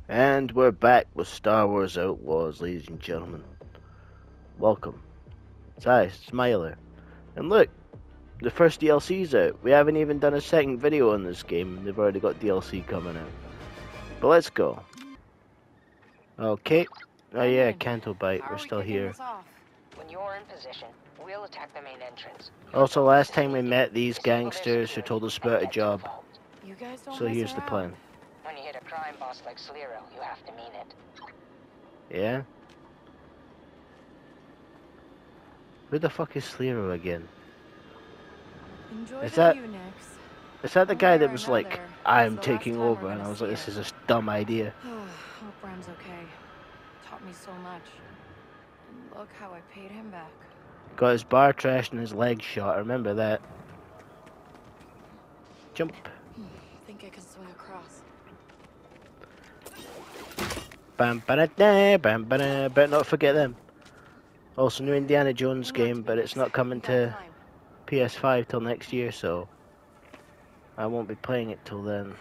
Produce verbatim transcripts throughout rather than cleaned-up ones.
And we're back with Star Wars Outlaws, ladies and gentlemen. Welcome. It's I, Smiler. And look, the first D L C's out. We haven't even done a second video on this game, and they've already got D L C coming out. But let's go. Okay. Oh yeah, Canto Bite, we're still here. When you're in position, we'll attack the main entrance. Also, last time we met these gangsters who told us about a job. You guys don't So here's the plan. When you hit a crime boss like Slero, you have to mean it. Yeah? Who the fuck is Slero again? Enjoy Is that... Unix. Is that the One guy way that or was another, like, I'm it's the last taking time over, we're and I gonna was like, see this him. is a dumb idea. Hope Bram's okay. Taught me so much. And look how I paid him back. Got his bar trashed and his leg shot, I remember that. Jump. Think I can swing across. Bam ba da bam ba da. Better not forget them. Also, new Indiana Jones game, but it's not coming to P S five till next year, so I won't be playing it till then.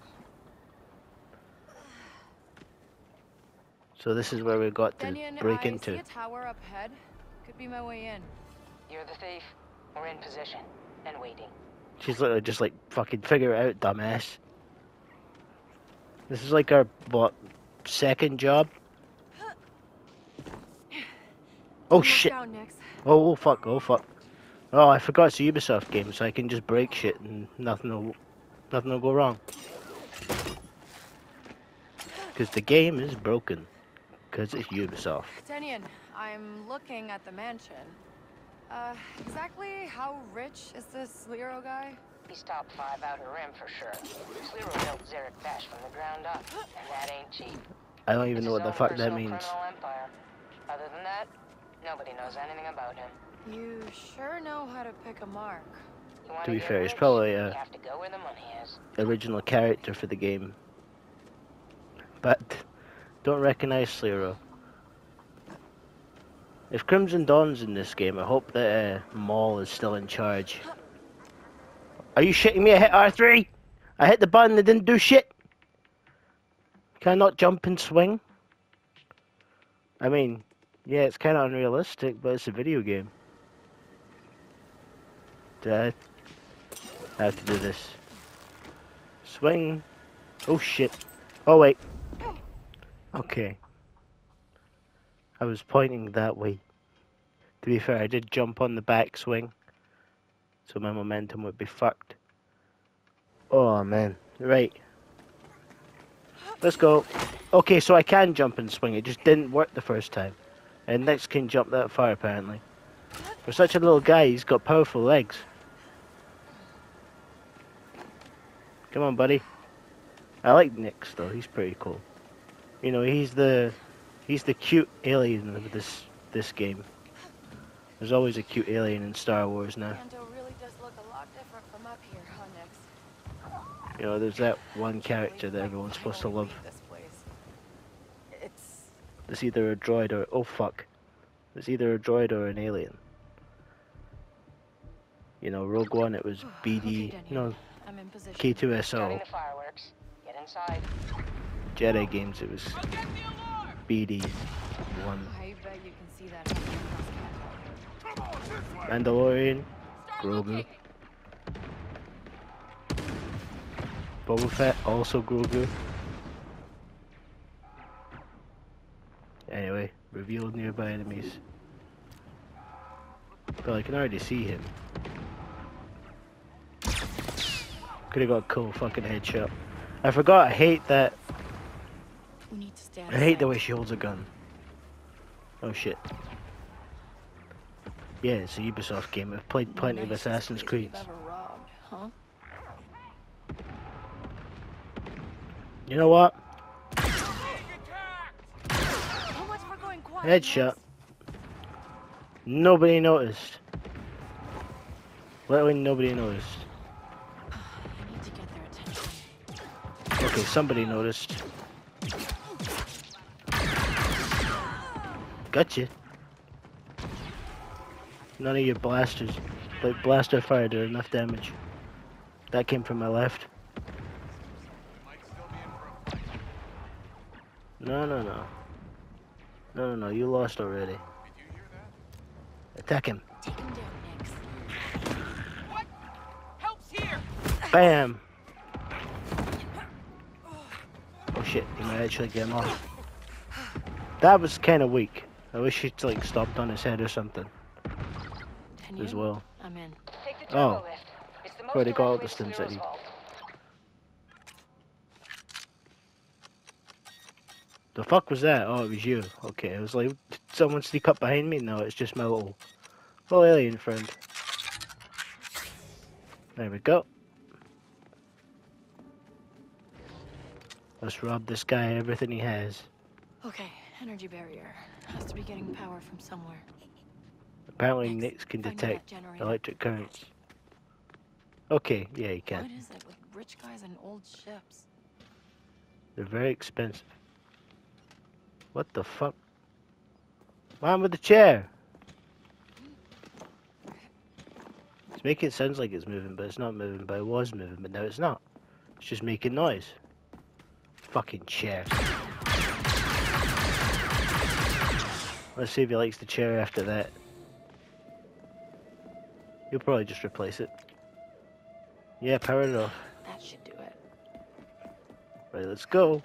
So this is where we got to Denyon, break I into. see a tower up ahead. Could be my way in. You're the thief. We're in position and waiting. She's literally just like, fucking figure it out, dumbass. This is like our, what, second job? Oh shit. Oh, oh fuck, oh fuck. Oh, I forgot it's a Ubisoft game, so I can just break shit and nothing will, nothing will go wrong. Because the game is broken. Because it's Ubisoft. Denyon, I'm looking at the mansion. Uh, exactly how rich is this Slero guy? He's top five outer rim for sure. Slero built Zarek Bash from the ground up, and that ain't cheap. I don't even It's know what his the own fuck that personal means. criminal empire. Other than that, nobody knows anything about him. You sure know how to pick a mark. To be fair, he's probably a have to go where the money is. original character for the game. But don't recognize Slero. If Crimson Dawn's in this game, I hope that uh, Maul is still in charge. Are you shitting me? I hit R three! I hit the button that didn't do shit! Can I not jump and swing? I mean, yeah, it's kind of unrealistic, but it's a video game. Do I have to do this? Swing! Oh shit. Oh wait. Okay. I was pointing that way. To be fair, I did jump on the back swing, so my momentum would be fucked. Oh man. Right. Let's go. Okay, so I can jump and swing. It just didn't work the first time. And Nix can jump that far apparently. For such a little guy, he's got powerful legs. Come on, buddy. I like Nix though. He's pretty cool. You know, he's the he's the cute alien of this this game. There's always a cute alien in Star Wars now. Kanto really does look a lot different from up here, huh, Nix? You know, there's that one character that everyone's supposed to love. This place. It's It's either a droid or oh fuck. It's either a droid or an alien. You know, Rogue One it was B D, okay, you know, I'm in position. K two S O. Starting the fireworks. Get inside. Jedi games it was B D one. I bet you can see that happening across Kanto. Mandalorian, Grogu. Boba Fett, also Grogu. Anyway, revealed nearby enemies. But I can already see him. Could've got a cool fucking headshot. I forgot, I hate that. We need to stand I hate the way she holds a gun. Oh shit. Yeah, it's a Ubisoft game. I've played plenty of Assassin's Creeds. Huh? You know what? So much for going quiet, Headshot. Nobody noticed. Literally nobody noticed. I need to get their attention. Okay, somebody noticed. Gotcha. None of your blasters, like blaster fire, did enough damage. That came from my left. No, no, no. No, no, no. You lost already. Did you hear that? Attack him. Take him down, Nix. What? Help's here! Bam! Oh shit, he might actually get him off. That was kind of weak. I wish he'd like stomped on his head or something And as you? well. I'm in. Take the turbo Oh. lift. It's the most Already got all direct the way to stunts I Clero's need. vault. The fuck was that? Oh, it was you. Okay, it was like, did someone sneak up behind me? No, it's just my little, little alien friend. There we go. Let's rob this guy everything he has. Okay, energy barrier. Has to be getting power from somewhere. Apparently Next, Nix can find me that detect generator. electric currents. Okay, yeah, he What can. is it with rich guys and old ships? They're very expensive. What the fuck? Man with the chair! It's making it sound like it's moving, but it's not moving, but it was moving, but now it's not. It's just making noise. Fucking chair. Let's see if he likes the chair after that. He'll probably just replace it. Yeah, power it off. That should do it. Right, let's go.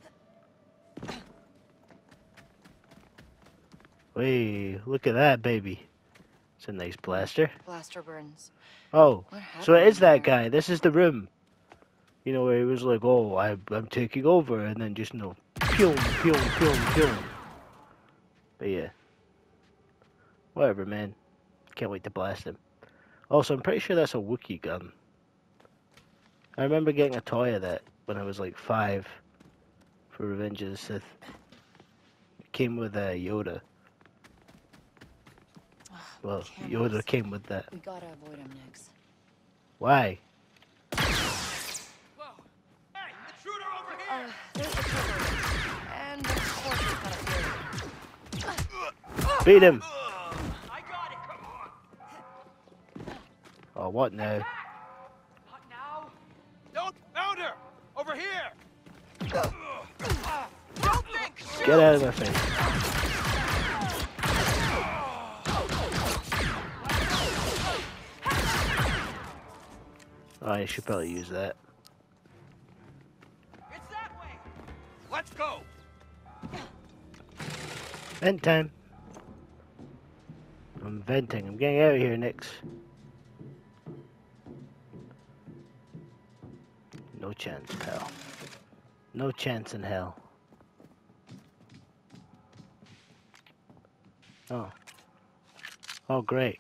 Hey, look at that, baby. It's a nice blaster. Blaster burns. Oh, What so it happened is that here? guy. This is the room. You know, where he was like, oh, I, I'm taking over, and then just, you know, pew, pew, pew, pew. But yeah. Whatever, man. Can't wait to blast him. Also, I'm pretty sure that's a Wookiee gun. I remember getting a toy of that when I was like five for Revenge of the Sith. It came with a Yoda. Ugh, Well, cameras. Yoda came with that. We gotta avoid him, Nix. Why? Whoa! Hey, intruder over Uh, here! there's the turbo. And of course we've got a theory. Beat him! I got it! Come on! Oh, what now? Not now! Don't! Found her! Over here! Don't think! Shoot! Get out of my face. Oh, I should probably use that. It's that way! Let's go! Vent time. I'm venting. I'm getting out of here, Nix. No chance, pal. No chance in hell. Oh. Oh, great.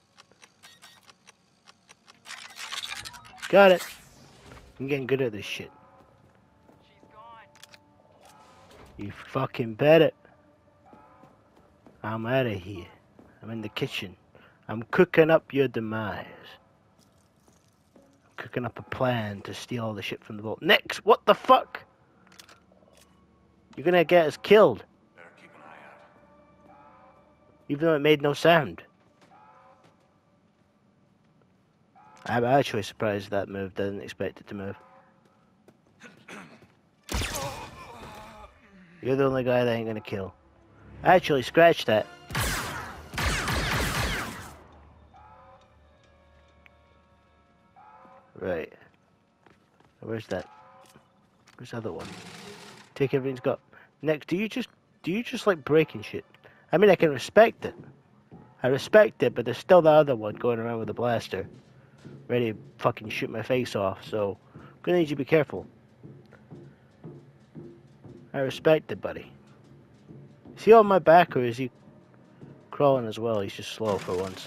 Got it. I'm getting good at this shit. She's gone. You fucking bet it. I'm out of here. I'm in the kitchen. I'm cooking up your demise. I'm cooking up a plan to steal all the shit from the vault. Nix, what the fuck? You're gonna get us killed. Better keep an eye out. Even though it made no sound. I'm actually surprised that moved. I didn't expect it to move. You're the only guy that ain't gonna kill. Actually, scratch that. Right. Where's that? Where's the other one? Take everything's got. Next, do you just do you just like breaking shit? I mean, I can respect it. I respect it, but there's still the other one going around with a blaster, ready to fucking shoot my face off. So, I'm gonna need you to be careful. I respect it, buddy. Is he on my back or is he crawling as well? He's just slow for once.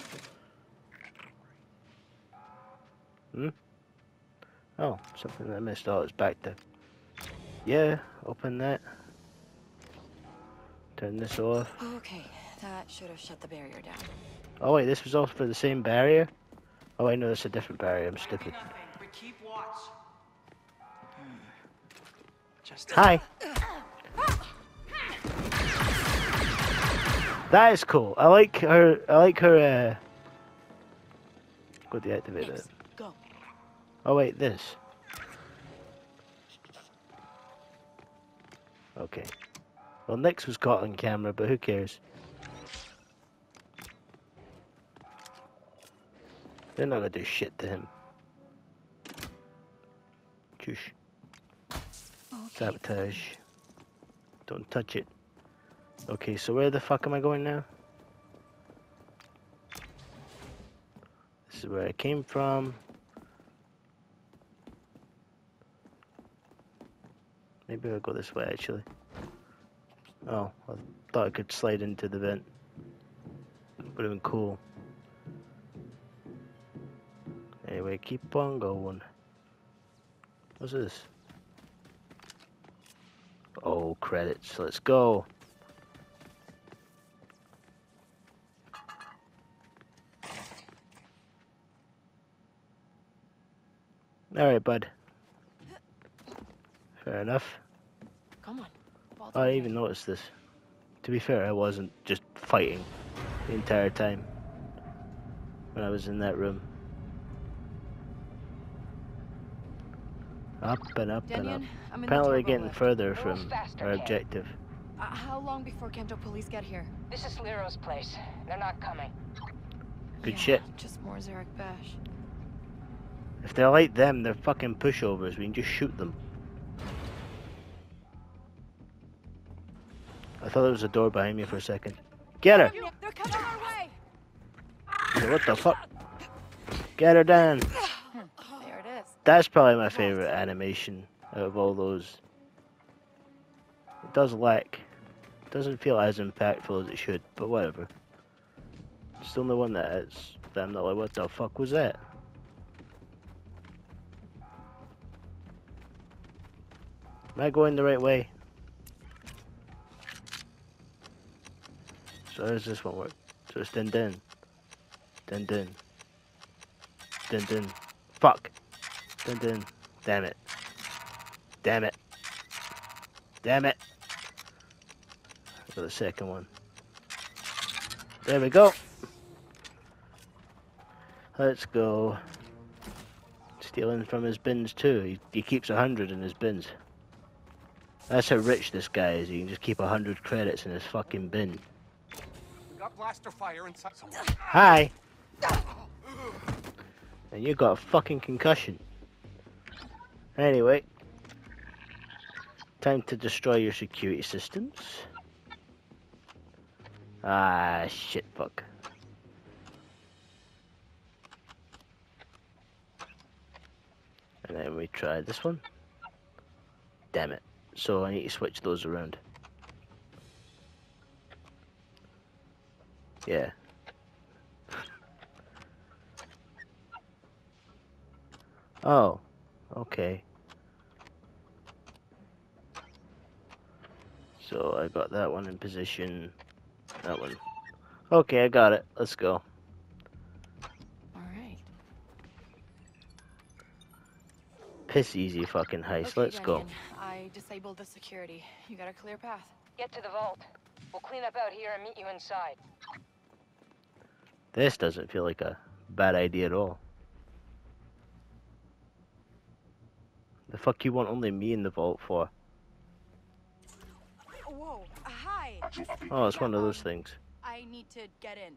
Hmm? Oh, something that I missed. Oh, it's back there. Yeah, open that. Turn this off. Okay, that should have shut the barrier down. Oh wait, this was all for the same barrier? Oh wait, no, that's a different barrier. I'm stupid. Nothing, but keep watch. Just Hi. That is cool. I like her. I like her. Uh... Go deactivate it. Nix, go. Oh wait, this. Okay. Well, Nix was caught on camera, but who cares? They're not gonna do shit to him. Juice. Okay. Sabotage. Don't touch it. Okay, so where the fuck am I going now? This is where I came from. Maybe I'll go this way actually. Oh, I thought I could slide into the vent. Would have been cool. Anyway, keep on going. What's this? Oh, credits. Let's go. Alright, bud. Fair enough. Come on. Ball Oh, I to didn't me. even notice this. To be fair, I wasn't just fighting the entire time when I was in that room. Up and up and up. Denyon, I'm in Apparently we're the turbo getting lift. further Move from faster, our Kay. objective. Uh, how long before Kanto police get here? This is Lero's place. They're not coming. Good Yeah, shit. Just more Zarek Bash. If they're like them, they're fucking pushovers. We can just shoot them. I thought there was a door behind me for a second. Get her! They're coming our way! Hey, what the fuck? Get her down! There it is. That's probably my favorite animation out of all those. It does lack. It doesn't feel as impactful as it should, but whatever. It's the only one that is. That I'm not like, what the fuck was that? Am I going the right way? So how does this one work? So it's dun dun. Dun dun. Dun dun. Fuck! Dun dun. Damn it. Damn it. Damn it. For the second one. There we go. Let's go. Stealing from his bins too. He, he keeps a hundred in his bins. That's how rich this guy is. He can just keep a hundred credits in his fucking bin. We got blaster fire inside. Someone. Hi. And you got a fucking concussion. Anyway. Time to destroy your security systems. Ah, shit, fuck. And then we try this one. Damn it. So I need to switch those around. Yeah. Oh, okay. So I got that one in position. That one. Okay, I got it. Let's go. Alright. Piss easy fucking heist. Let's go. Denyon, I disabled the security. You got a clear path. Get to the vault. We'll clean up out here and meet you inside. This doesn't feel like a bad idea at all. The fuck you want only me in the vault for? Whoa, hi. Oh, it's Yeah, one of those um, things. I need to get in.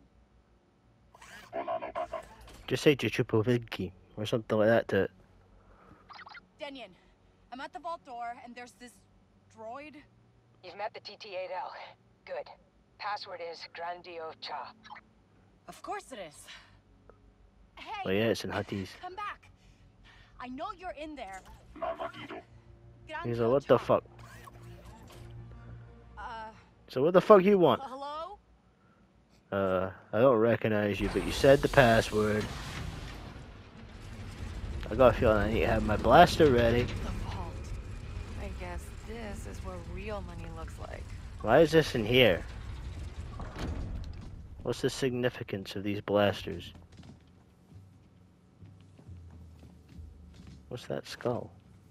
Just say Chuchupovidki or something like that to it. Denyon, I'm at the vault door and there's this droid. You've met the T T eight L. Good. Password is Grandio Cha. Of course it is. Hey, Oh yeah, it's in Huttese. come back. I know you're in there. He's like, what the fuck? Uh, So what the fuck you want? hello? Uh, I don't recognize you, but you said the password. I got a feeling I need to have my blaster ready. The vault. I guess this is what real money looks like. Why is this in here? What's the significance of these blasters? What's that skull?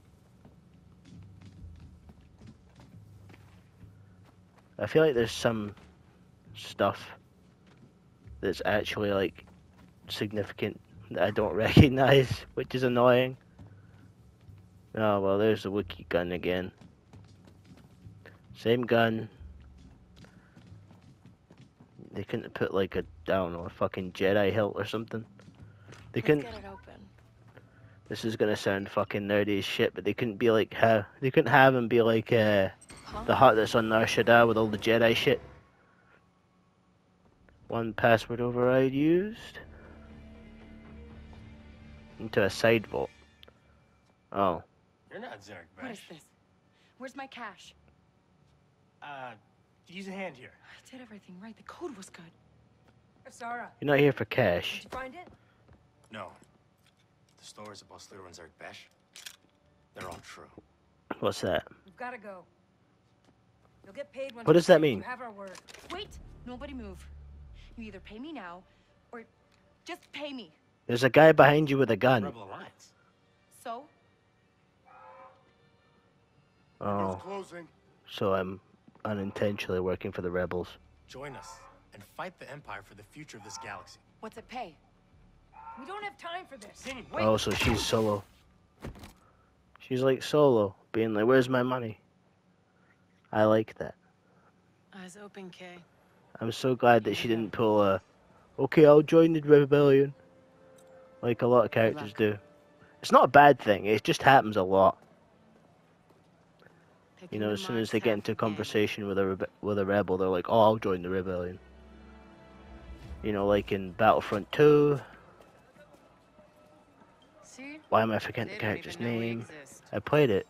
I feel like there's some stuff that's actually like significant that I don't recognize, which is annoying. Oh well, there's the wiki gun again. Same gun, couldn't put like a, I don't know, a fucking Jedi hilt or something? They Let's couldn't. get it open. This is gonna sound fucking nerdy as shit, but they couldn't be like how they couldn't have him be like uh, Huh? the hut that's on Nar Shaddaa with all the Jedi shit. One password override used into a side vault. Oh, You're not Zarek What is Besh. this? Where's my cash? Uh, use a hand here. I did everything right. The code was good. Sarah, you're not here for cash. did you find it? No. The stories about Slither and Zarek Besh, they're all true. What's that? We've got to go. You'll get paid once What we does that say mean? You have our word. Wait! Nobody move. You either pay me now, or just pay me. There's a guy behind you with a gun. Rebel Alliance. So? Oh, Closing. so I'm unintentionally working for the rebels. Join us and fight the Empire for the future of this galaxy. What's it pay? We don't have time for this. Danny, wait. Oh, so she's Solo. She's like Solo, being like, "Where's my money?" I like that. Eyes open, Kay. I'm so glad that she didn't pull a, "Okay, I'll join the rebellion," like a lot of characters do. It's not a bad thing. It just happens a lot. You know, as soon as they get into a conversation with a rebe with a rebel, they're like, "Oh, I'll join the rebellion." You know, like in Battlefront two. See? Why am I forgetting the character's name? I played it.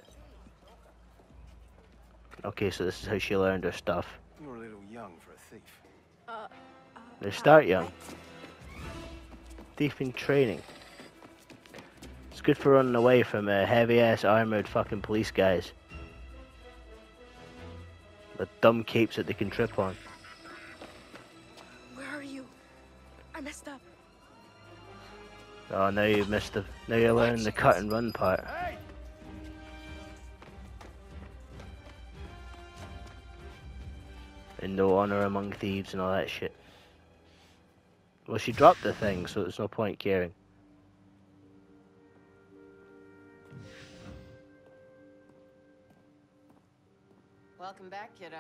Okay, so this is how she learned her stuff. You were a little young for a thief. Uh, uh, They start young. Thief in training. It's good for running away from uh, heavy-ass armored fucking police guys. The dumb capes that they can trip on. Where are you? I messed up. Oh, now you've missed the. Now you're learning the cut and run part. Hey! And no honor among thieves and all that shit. Well, she dropped the thing, so there's no point caring. Welcome back, kiddo.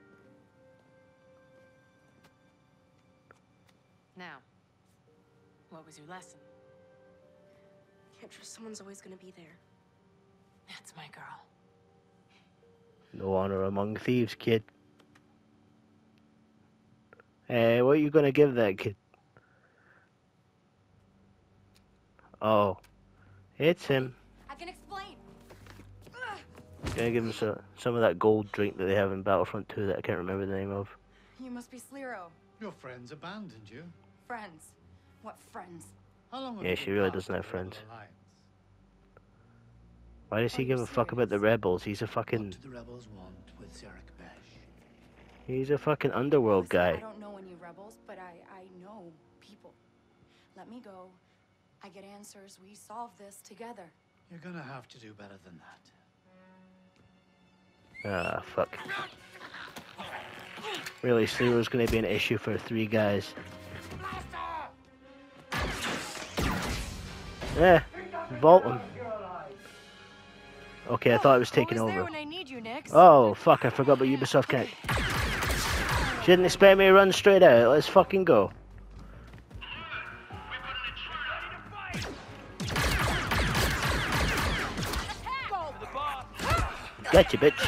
Now, what was your lesson? Can't trust someone's always gonna be there. That's my girl. No honor among thieves, kid. Hey, what are you gonna give that kid? Oh, it's him. I can explain. Gonna give him some, some of that gold drink that they have in Battlefront two that I can't remember the name of. You must be Sliro. Your friends abandoned you. Friends. What friends? How long have Yeah, you she been really part doesn't of have the Rebel friends. Alliance? Why does he Are give you a fuck about the serious? rebels? He's a What fucking, do the rebels want with Zarek Besh? he's a fucking underworld Listen, I guy. don't know any rebels, but I, I know people. Let me go. I get answers. We solve this together. You're gonna have to do better than that. Ah, fuck. Really, Sliro's gonna be an issue for three guys. Yeah, vault him. Okay, I thought it was taking Always there over. when I need you, Nix. Oh, fuck, I forgot about Ubisoft Connect. She didn't expect me to run straight out. Let's fucking go. Gotcha, bitch.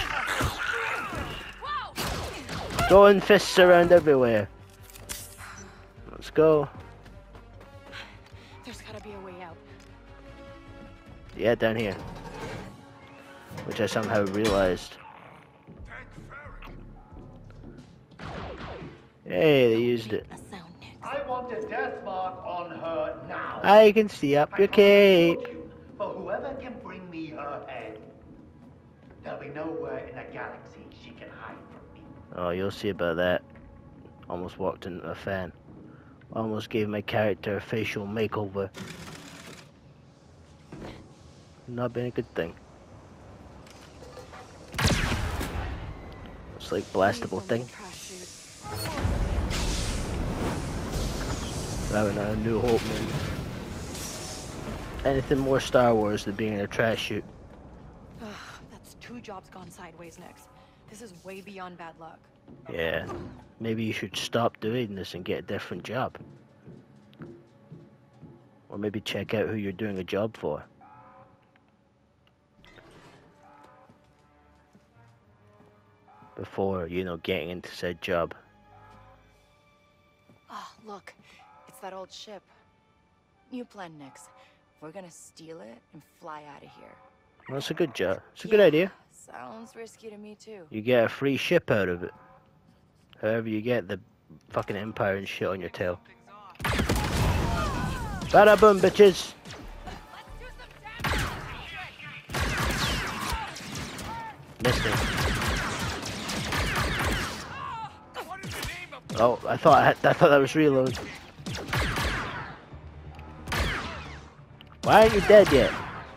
Throwing fists around everywhere. Let's go. There's gotta be a way out. Yeah, down here. Which I somehow realized. Hey, they used it. A sound, Nix. I want a death mark on her now. I can see up your cape. For whoever can bring me her head, there'll be nowhere in the galaxy she can hide from me. Oh, you'll see about that. Almost walked into a fan. Almost gave my character a facial makeover. Not been a good thing. It's like blastable thing. Having a New Hope, man. Anything more Star Wars than being in a trash chute. Ugh, that's two jobs gone sideways, Nix. This is way beyond bad luck. Yeah. Maybe you should stop doing this and get a different job. Or maybe check out who you're doing a job for. Before, you know, getting into said job. Oh, look. It's that old ship. New plan, Nix. We're gonna steal it and fly out of here. Well, that's a good job. It's a good idea. Sounds risky to me, too. You get a free ship out of it. However you get the fucking Empire and shit on your tail. Bada boom, bitches! Missed it. Oh, I thought I, had, I thought that was reload. Why aren't you dead yet?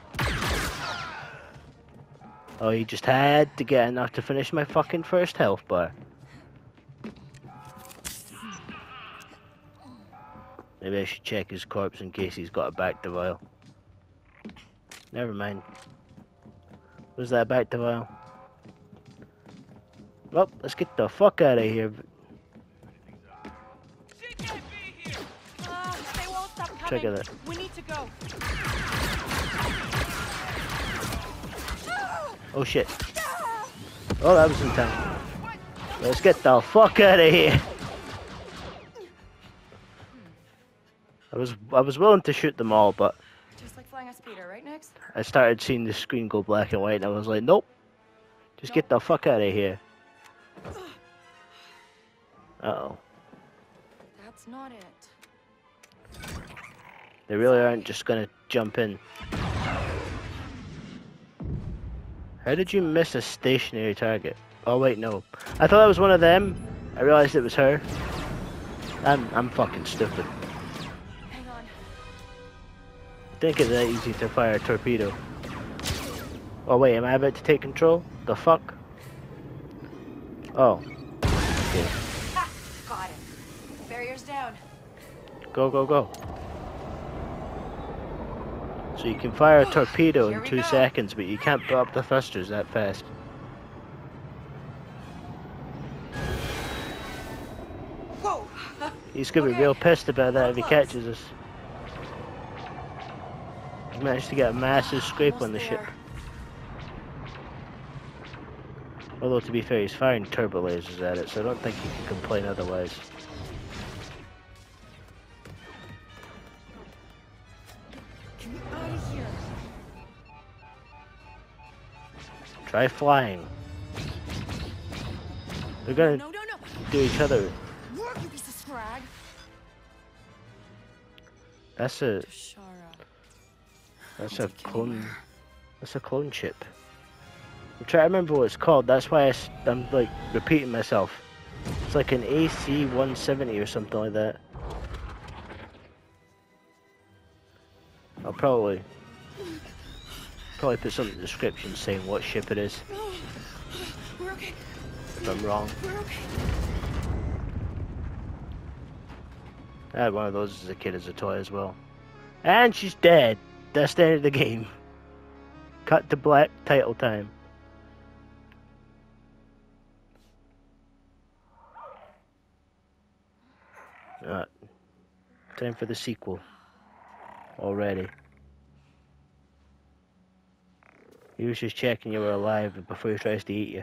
Oh, you just had to get enough to finish my fucking first health bar. Maybe I should check his corpse in case he's got a back to vial. Never mind. Was that back to vial? Well, let's get the fuck out of here. She can't be here. Uh, they won't stop coming. Check it out. We need to go. Oh shit. Oh, that was in time. Let's get the fuck out of here. I was I was willing to shoot them all, but Just like flying a speeder, right, Nix? I started seeing the screen go black and white, and I was like, nope. Just get the fuck out of here. Uh-oh. That's not it. They really aren't just gonna jump in. How did you miss a stationary target? Oh wait, no. I thought that was one of them. I realized it was her. I'm I'm fucking stupid. Hang on. Think it's that easy to fire a torpedo. Oh wait, am I about to take control? The fuck? Oh. Okay. Ha! Got it. Barrier's down. Go, go, go. So you can fire a torpedo Here in we two go. seconds, but you can't put up the thrusters that fast. Whoa! He's gonna be Okay. real pissed about that Real if he close. catches us. He managed to get a massive scrape on Almost the ship. there. Although to be fair, he's firing turbo lasers at it, so I don't think he can complain otherwise. Get me out of here. Try flying. They're gonna No, no, no. do each other. Work, you piece of scrag. That's a Shara. that's I'll a take clone. anywhere. That's a clone chip. I'm trying to remember what it's called. That's why I, am like repeating myself. It's like an A C one seventy or something like that. I'll probably probably put something in the description saying what ship it is We're okay. if I'm wrong. We're okay. I had one of those as a kid as a toy as well. And she's dead. That's the end of the game. Cut to black, title time. Alright. Time for the sequel. Already. He was just checking you were alive before he tries to eat you.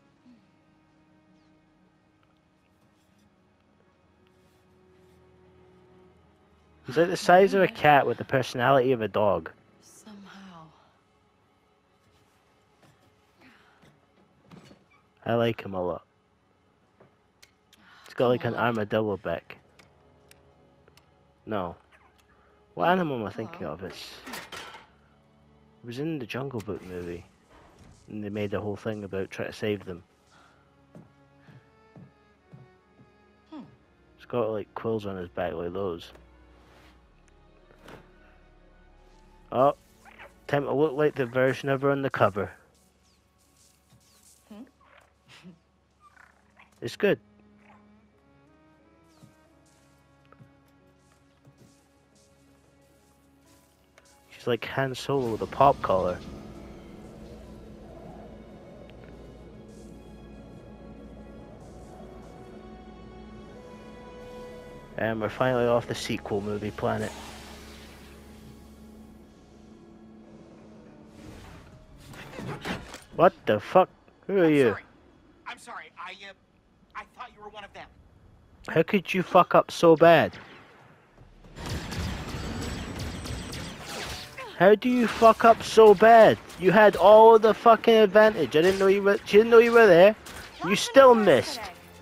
He's like the size of a cat with the personality of a dog. Somehow. I like him a lot. He's got like an armadillo back. No. What animal am I thinking of? It's... It was in the Jungle Book movie. And they made a whole thing about trying to save them. Hmm. It's got like quills on his back like those. Oh, time to look like the version of her on the cover. Hmm? It's good. She's like Han Solo with a pop collar. And we're finally off the sequel movie planet. What the fuck? Who are I'm you? sorry. I'm sorry. I uh, I thought you were one of them. How could you fuck up so bad? How do you fuck up so bad? You had all the fucking advantage. I didn't know you were. She didn't know you were there. You still missed.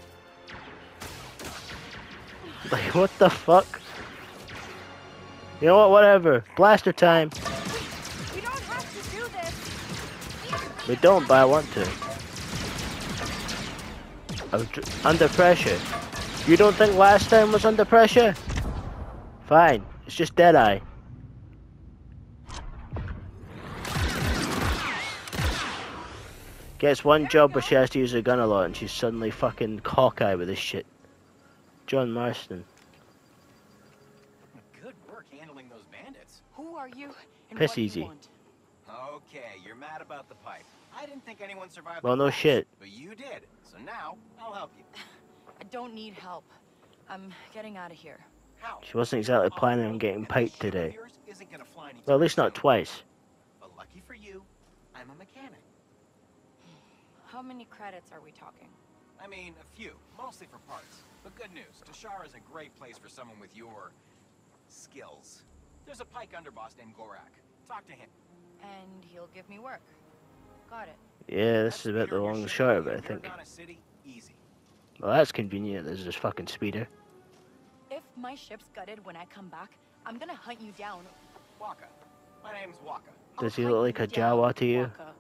Like what the fuck? You know what? Whatever. Blaster time. We don't have to do this. We don't, but I want to. I'm dr- under pressure. You don't think last time was under pressure? Fine. It's just Deadeye. Gets one job where she has to use her gun a lot and she's suddenly fucking Hawkeye with this shit. John Marston. Good work handling those bandits. Who are you? And Piss what do you easy. want? Okay, you're mad about the pipe. I didn't think anyone survived Well, the no crash, shit. but you did. So now, I'll help you. I don't need help. I'm getting out of here. How? She wasn't exactly planning on getting And this piped ship of today. yours isn't gonna fly anytime Well, at least not soon. twice. But lucky for you, I'm a mechanic. How many credits are we talking? I mean, a few, mostly for parts. But good news, Tashar is a great place for someone with your skills. There's a pike underboss named Gorak. Talk to him. And he'll give me work. Got it. Yeah, this is a bit the long and short of it, I think. Miragana City, easy. Well, that's convenient. There's this fucking speeder. If my ship's gutted when I come back, I'm gonna hunt you down. Waka. My name's Waka. Does he I'll look hunt like a you down, Jawa to you? Waka.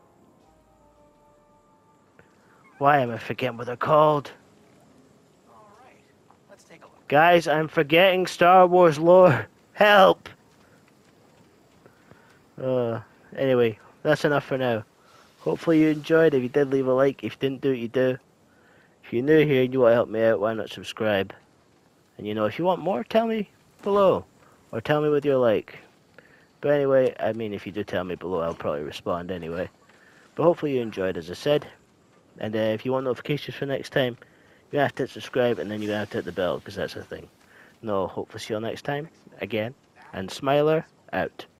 Why am I forgetting what they're called? All right, let's take a look. Guys, I'm forgetting Star Wars lore. Help! Uh, anyway, that's enough for now. Hopefully you enjoyed. If you did, leave a like. If you didn't do it, you do. If you're new here and you want to help me out, why not subscribe? And you know, if you want more, tell me below. Or tell me with your like. But anyway, I mean, if you do tell me below, I'll probably respond anyway. But hopefully you enjoyed, as I said. And uh, if you want notifications for next time, you have to hit subscribe and then you have to hit the bell, because that's the thing. No, hopefully see you all next time. Again. And Smiler, out.